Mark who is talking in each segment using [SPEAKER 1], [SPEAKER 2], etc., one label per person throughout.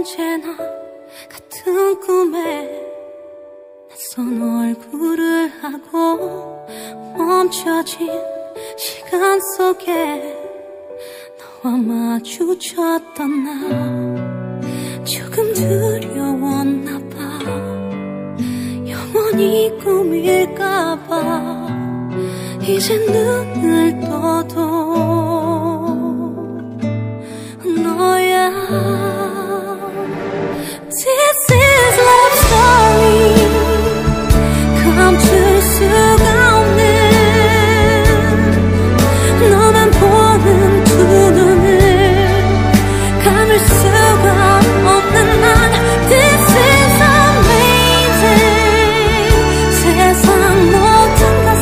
[SPEAKER 1] 언제나 같은 꿈에 낯선 얼굴을 하고 멈춰진 시간 속에 너와 마주쳤던 나 조금 두려웠나 봐. 영원히 꿈일까봐 이제 눈을 떠도 너야. This is love story. 감출 수가 없는 너만 보는 두 눈을 감을 수가 없는 난 This is amazing. 세상 모든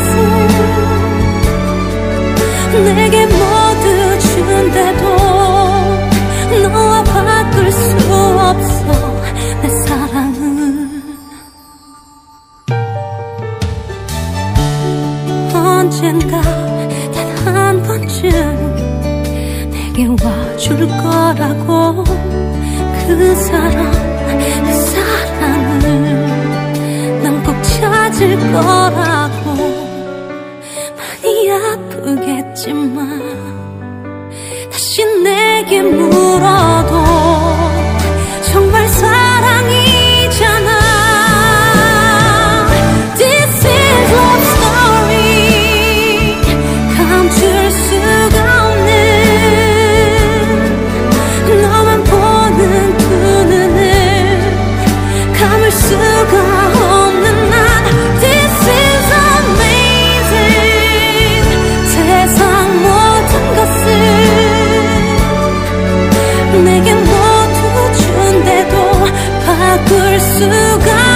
[SPEAKER 1] 것을 내게 모두 준대도 너와 바꿀 수 없어 내 사랑은. 언젠가 단 한 번쯤 내게 와줄 거라고 그 사랑을 난 꼭 찾을 거라고. 많이 아프겠지만 다시 내게 물어도 정말 사랑이잖아. This is love story. 감출 수가 없는 너만 보는 두 눈을 감을 수가 없는 난 This is amazing. 세상 모든 것을 내게 모두 준대도 바꿀 수가